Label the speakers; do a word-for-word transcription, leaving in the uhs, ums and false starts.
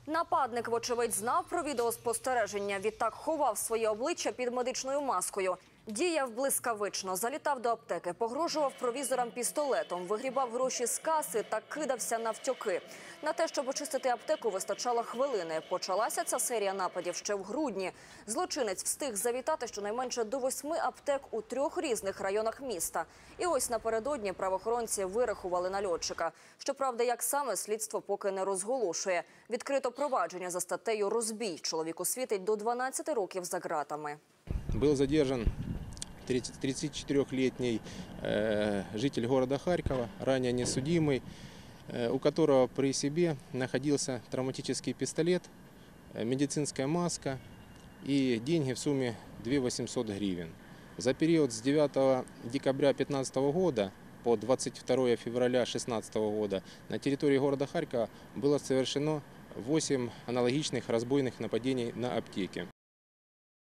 Speaker 1: Нападник, вочевидь, знав про відеоспостереження. Відтак ховав своє обличчя під медичною маскою. Діяв блискавично, залітав до аптеки, погрожував провізорам пістолетом, вигрібав гроші з каси та кидався навтьоки. На те, щоб очистити аптеку, вистачало хвилини. Почалася ця серія нападів ще в грудні. Злочинець встиг завітати щонайменше до восьми аптек у трьох різних районах міста. І ось напередодні правоохоронці вирахували нальотчика. Щоправда, як саме, слідство поки не розголошує. Відкрито провадження за статтею «Розбій». Чоловіку світить до дванадцяти років за ґратами.
Speaker 2: Был задержан тридцатичетырёхлетний э, житель города Харькова, ранее несудимый, э, у которого при себе находился травматический пистолет, э, медицинская маска и деньги в сумме две тысячи восемьсот гривен. За период с девятого декабря две тысячи пятнадцатого года по двадцать второе февраля две тысячи шестнадцатого года на территории города Харькова было совершено восемь аналогичных разбойных нападений на аптеки.